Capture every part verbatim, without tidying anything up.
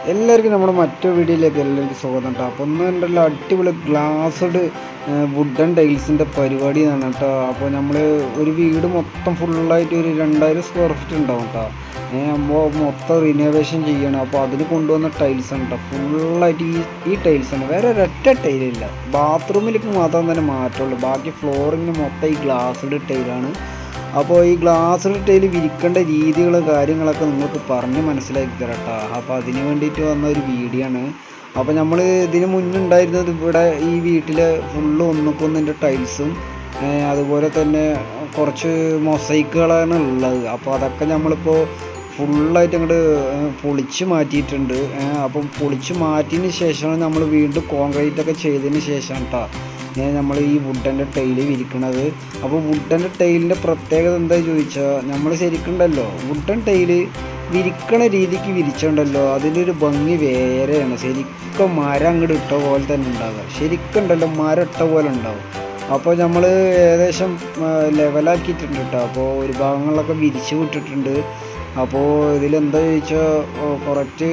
എല്ലാവർക്കും നമ്മുടെ മറ്റൊരു വീഡിയോയിലേക്ക് എല്ലാവർക്കും സ്വാഗതം കേട്ടോ. അപ്പോൾ ഒന്നും രണ്ടല്ല അടിപൊളി ഗ്ലാസ്ഡ് വുഡൻ ടൈൽസിൻ്റെ പരിപാടിയാണ് കേട്ടോ. അപ്പോൾ നമ്മൾ ഒരു വീട് മൊത്തം ഫുള്ളായിട്ട് ഒരു രണ്ടായിരം സ്ക്വയർ ഫീറ്റ് ഉണ്ടാവും കേട്ടോ. അപ്പോൾ മൊത്തം റിനോവേഷൻ ചെയ്യണം. അപ്പോൾ അതിന് കൊണ്ടുവന്ന ടൈൽസാണ് കേട്ടോ. ഫുള്ളായിട്ട് ഈ ഈ ടൈൽസാണ്, വേറെ ഒരൊറ്റ ടൈലില്ല. ബാത്റൂമിലേക്ക് മാത്രം തന്നെ മാറ്റമുള്ളൂ, ബാക്കി ഫ്ലോറിങ്ങിന് മൊത്തം ഈ ഗ്ലാസ്ഡ് ടൈലാണ്. അപ്പോൾ ഈ ഗ്ലാസ്സിൽ ടൈൽ വിരിക്കേണ്ട രീതികൾ കാര്യങ്ങളൊക്കെ നിങ്ങൾക്ക് പറഞ്ഞ് മനസ്സിലാക്കി തരാം കേട്ടോ. അപ്പോൾ അതിന് വേണ്ടിയിട്ട് വന്ന ഒരു വീഡിയോ ആണ്. അപ്പോൾ നമ്മൾ ഇതിന് മുന്നുണ്ടായിരുന്നത് ഇവിടെ ഈ വീട്ടിൽ ഫുള്ള് ഒന്നുക്കൊന്നിൻ്റെ ടൈൽസും അതുപോലെ തന്നെ കുറച്ച് മൊസൈക്കുകളാണ് ഉള്ളത്. അപ്പോൾ അതൊക്കെ നമ്മളിപ്പോൾ ഫുള്ളായിട്ട് അങ്ങോട്ട് പൊളിച്ച് മാറ്റിയിട്ടുണ്ട്. അപ്പം പൊളിച്ച് മാറ്റിയതിന് ശേഷമാണ് നമ്മൾ വീണ്ടും കോൺക്രീറ്റൊക്കെ ചെയ്തതിന് ശേഷം കേട്ടോ നമ്മൾ ഈ വുഡൻ്റെ ടൈല് വിരിക്കണത്. അപ്പോൾ വുഡൻ്റെ ടൈലിൻ്റെ പ്രത്യേകത എന്താ ചോദിച്ചാൽ, നമ്മൾ ശരിക്കുണ്ടല്ലോ വുഡൻ ടൈല് വിരിക്കണ രീതിക്ക് വിരിച്ചുണ്ടല്ലോ അതിൻ്റെ ഒരു ഭംഗി വേറെയാണ്. ശരിക്കും മരം അങ്ങോട്ട് ഇട്ട പോലെ തന്നെ ഉണ്ടാവുക, ശരിക്കുണ്ടല്ലോ മരം ഇട്ട പോലെ ഉണ്ടാവും. അപ്പോൾ നമ്മൾ ഏകദേശം ലെവലാക്കിയിട്ടുണ്ട് കേട്ടോ. അപ്പോൾ ഒരു ഭാഗങ്ങളിലൊക്കെ വിരിച്ച് വിട്ടിട്ടുണ്ട്. അപ്പോൾ ഇതിലെന്താ ചോദിച്ചാൽ കുറച്ച്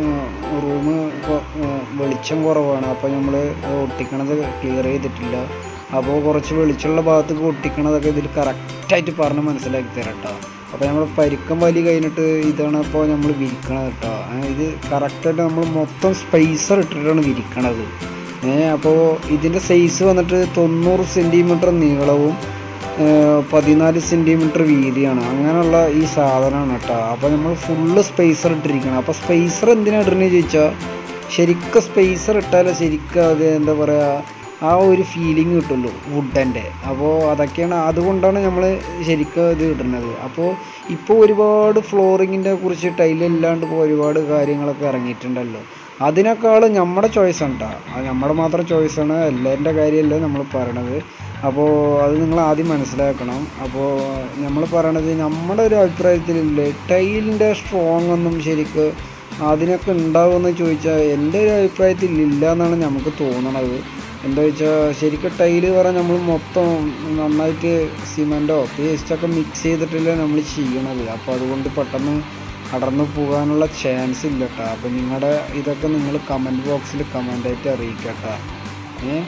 റൂം വെളിച്ചം കുറവാണ്. അപ്പോൾ നമ്മൾ ഒട്ടിക്കണത് ക്ലിയർ ചെയ്തിട്ടില്ല. അപ്പോൾ കുറച്ച് വെളിച്ചമുള്ള ഭാഗത്തേക്ക് ഒട്ടിക്കണതൊക്കെ ഇതിൽ കറക്റ്റായിട്ട് പറഞ്ഞ് മനസ്സിലാക്കി തരാം കേട്ടോ. അപ്പോൾ നമ്മൾ പരിക്കം വലി കഴിഞ്ഞിട്ട് ഇതാണ് ഇപ്പോൾ നമ്മൾ വിരിക്കണത് കേട്ടോ. ഇത് കറക്റ്റായിട്ട് നമ്മൾ മൊത്തം സ്പേസർ ഇട്ടിട്ടാണ് വിരിക്കണത്. അപ്പോൾ ഇതിൻ്റെ സൈസ് വന്നിട്ട് തൊണ്ണൂറ് സെൻറ്റിമീറ്റർ നീളവും പതിനാല് സെൻറ്റിമീറ്റർ വീതിയാണ്. അങ്ങനെയുള്ള ഈ സാധനമാണ് കേട്ടോ. അപ്പോൾ നമ്മൾ ഫുള്ള് സ്പേസർ ഇട്ടിരിക്കണം. അപ്പോൾ സ്പേസർ എന്തിനാണ് ഇടുന്നത് ചോദിച്ചാൽ, ശരിക്കും സ്പേസർ ഇട്ടാലേ ശരിക്കും അത് എന്താ പറയുക ആ ഒരു ഫീലിംഗ് കിട്ടുള്ളൂ വുഡൻ്റെ. അപ്പോൾ അതൊക്കെയാണ്, അതുകൊണ്ടാണ് നമ്മൾ ശരിക്കും ഇത് ഇടുന്നത്. അപ്പോൾ ഇപ്പോൾ ഒരുപാട് ഫ്ലോറിങ്ങിൻ്റെ കുറിച്ച് ടൈലല്ലാണ്ട് ഇപ്പോൾ ഒരുപാട് കാര്യങ്ങളൊക്കെ ഇറങ്ങിയിട്ടുണ്ടല്ലോ. അതിനേക്കാളും നമ്മുടെ ചോയ്സാണ് കേട്ടോ. അത് നമ്മുടെ മാത്രം ചോയ്സാണ്, എല്ലാവരുടെ കാര്യമല്ല നമ്മൾ പറയണത്. അപ്പോൾ അത് നിങ്ങൾ ആദ്യം മനസ്സിലാക്കണം. അപ്പോൾ നമ്മൾ പറയണത് നമ്മുടെ ഒരു അഭിപ്രായത്തിലില്ലേ ടൈലിൻ്റെ സ്ട്രോങ് ഒന്നും ശരിക്ക് അതിനൊക്കെ ഉണ്ടാവുമെന്ന് ചോദിച്ചാൽ എൻ്റെ ഒരു അഭിപ്രായത്തിൽ ഇല്ല എന്നാണ് നമുക്ക് തോന്നണത്. എന്താ വെച്ചാൽ ശരിക്കും ടൈല് പറഞ്ഞാൽ നമ്മൾ മൊത്തം നന്നായിട്ട് സിമെൻറ്റോ പേസ്റ്റൊക്കെ മിക്സ് ചെയ്തിട്ടല്ലേ നമ്മൾ ചെയ്യണത്. അപ്പോൾ അതുകൊണ്ട് പെട്ടെന്ന് അടർന്നു പോകാനുള്ള ചാൻസ് ഇല്ല കേട്ടോ. അപ്പോൾ നിങ്ങളുടെ ഇതൊക്കെ നിങ്ങൾ കമൻറ്റ് ബോക്സിൽ കമൻ്റായിട്ട് അറിയിക്കാം കേട്ടോ. ഏ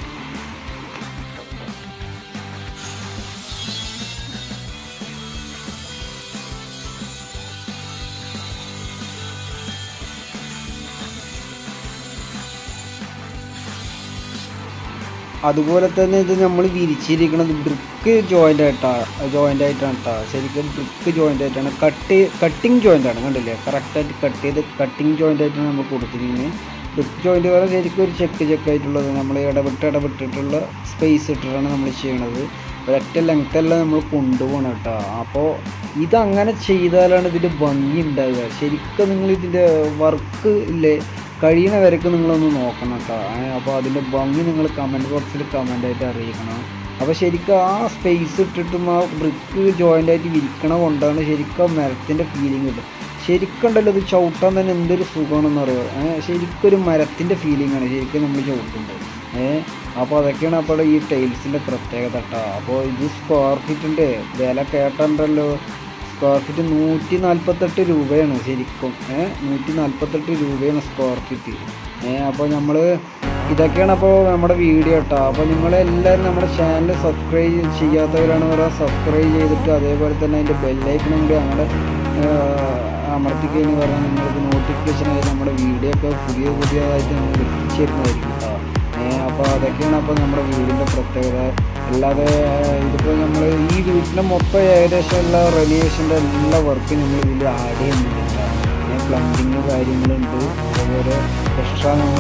അതുപോലെ തന്നെ ഇത് നമ്മൾ വിരിച്ചിരിക്കുന്നത് ബ്രിക്ക് ജോയിൻ്റ് ആയിട്ടാണ് ജോയിൻ്റ് ആയിട്ടാണ് കേട്ടോ. ശരിക്കും ബ്രിക്ക് ജോയിൻ്റ് ആയിട്ടാണ്, കട്ട് കട്ടിങ് ജോയിൻ്റാണ്. കണ്ടില്ലേ, കറക്റ്റായിട്ട് കട്ട് ചെയ്ത് കട്ടിങ് ജോയിൻ്റ് ആയിട്ടാണ് നമ്മൾ കൊടുത്തിരിക്കുന്നത്. ബ്രിക്ക് ജോയിൻ്റ് പറഞ്ഞാൽ ശരിക്കും ഒരു ചെക്ക് ചെക്കായിട്ടുള്ളത് നമ്മൾ ഇടപെട്ട് ഇടപെട്ടിട്ടുള്ള സ്പേസ് ഇട്ടിട്ടാണ് നമ്മൾ ചെയ്യണത്. ഒരൊറ്റ ലെങ്ത്തെല്ലാം നമ്മൾ കൊണ്ടുപോകണം കേട്ടോ. അപ്പോൾ ഇതങ്ങനെ ചെയ്താലാണ് ഇതിൻ്റെ ഭംഗി ഉണ്ടാവുക. ശരിക്കും നിങ്ങൾ ഇതിൻ്റെ വർക്ക് ഇല്ലേ കഴിയണ വരയ്ക്ക് നിങ്ങളൊന്ന് നോക്കണം കേട്ടോ. അപ്പോൾ അതിൻ്റെ ഭംഗി നിങ്ങൾ കമൻറ്റ് ബോക്സിൽ കമൻ്റായിട്ട് അറിയിക്കണം. അപ്പോൾ ശരിക്കും ആ സ്പേസ് ഇട്ടിട്ടും ആ ബ്രിക്ക് ജോയിൻ്റായിട്ട് വിരിക്കണ കൊണ്ടാണ് ശരിക്കും മരത്തിൻ്റെ ഫീലിംഗ് കിട്ടും. ശരിക്കും ഉണ്ടല്ലോ ഇത് ചവിട്ടാൻ തന്നെ എന്തൊരു സുഖമാണെന്ന് പറയുക. ശരിക്കും ഒരു മരത്തിൻ്റെ ഫീലിംഗാണ് ശരിക്കും നമ്മൾ ചവിട്ടുന്നത്. ഏഹ് അപ്പോൾ അതൊക്കെയാണ് അപ്പോൾ ഈ ടൈൽസിൻ്റെ പ്രത്യേകത കേട്ടോ. അപ്പോൾ ഇത് സ്ക്വയർ ഫീറ്റിൻ്റെ വില കേട്ടുണ്ടല്ലോ, സ്ക്വയർ ഫീറ്റ് നൂറ്റി നാൽപ്പത്തെട്ട് രൂപയാണ് ശരിക്കും. ഏഹ് നൂറ്റി നാൽപ്പത്തെട്ട് രൂപയാണ് സ്ക്വയർ ഫീറ്റ്. ഏഹ് അപ്പോൾ നമ്മൾ ഇതൊക്കെയാണ് അപ്പോൾ നമ്മുടെ വീഡിയോ കേട്ടോ. അപ്പോൾ നിങ്ങളെല്ലാവരും നമ്മുടെ ചാനൽ സബ്സ്ക്രൈബ് ചെയ്യാത്തവരാണ് പറയാം, സബ്സ്ക്രൈബ് ചെയ്തിട്ട് അതേപോലെ തന്നെ അതിൻ്റെ ബെല്ലൈക്കണും കൂടി അങ്ങനെ അമർത്തിക്കഴിഞ്ഞ് പറഞ്ഞാൽ നിങ്ങൾക്ക് നോട്ടിഫിക്കേഷനായി നമ്മുടെ വീഡിയോ ഒക്കെ പുതിയ പുതിയതായിട്ട് നമ്മൾ എത്തിച്ചേരുന്നതായിരിക്കും കേട്ടോ. അപ്പോൾ അതൊക്കെയാണ് അപ്പോൾ നമ്മുടെ വീടിൻ്റെ പ്രത്യേകത. അല്ലാതെ ഇതിപ്പോൾ നമ്മൾ ഈ വീട്ടിൻ്റെ മൊത്തം ഏകദേശം എല്ലാ റെനോവേഷൻ്റെ എല്ലാ വർക്കും നമ്മൾ ഇതിൽ ആഡ് ചെയ്യുന്നുണ്ട്. പ്ലംബിങ് കാര്യങ്ങളുണ്ട്, അതേപോലെ എക്സ്ട്രാ നമ്മൾ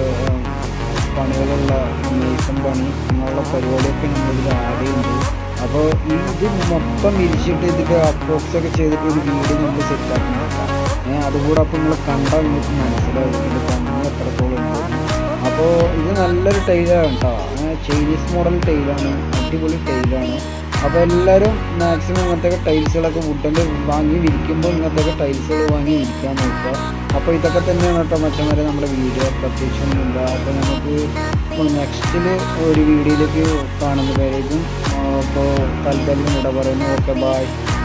പണികളുള്ള മേസൺ പണി അങ്ങനെയുള്ള പരിപാടിയൊക്കെ നമ്മളിതിൽ ആഡ് ചെയ്യുന്നുണ്ട്. അപ്പോൾ ഇത് മൊത്തം വിരിച്ചിട്ട് ഇതിൻ്റെ അപ്രോക്സൊക്കെ ചെയ്തിട്ട് ഒരു വീട് നമ്മൾ സെറ്റാക്കണം. അതുകൂടെ അപ്പോൾ നിങ്ങൾ കണ്ടാൽ നിങ്ങൾക്ക് മനസ്സിലാവും ഇതിൻ്റെ ഭംഗി എത്രത്തോളം ഉണ്ട്. അപ്പോൾ ഇത് നല്ലൊരു ടൈലാണ് കേട്ടോ. ചൈനീസ് മോഡൽ ടൈലാണ്, അടിപൊളി ടൈലാണ്. അപ്പോൾ എല്ലാവരും മാക്സിമം ഇങ്ങനത്തെയൊക്കെ ടൈൽസുകളൊക്കെ വുഡൻ്റെ വാങ്ങി വിരിക്കുമ്പോൾ ഇങ്ങനത്തെയൊക്കെ ടൈൽസുകൾ വാങ്ങി വിരിക്കാൻ നോക്കുക. അപ്പോൾ ഇതൊക്കെ തന്നെയാണ് കേട്ടോ മറ്റന്മാരെ നമ്മുടെ വീഡിയോ, പ്രത്യേകിച്ചൊന്നുമില്ല. അപ്പോൾ നമുക്ക് നെക്സ്റ്റിൽ ഒരു വീഡിയോയിലേക്ക് കാണുന്നതായിരിക്കും. അപ്പോൾ തൽക്കാലം ഇവിടെ പറയുന്നു. Okay, bye.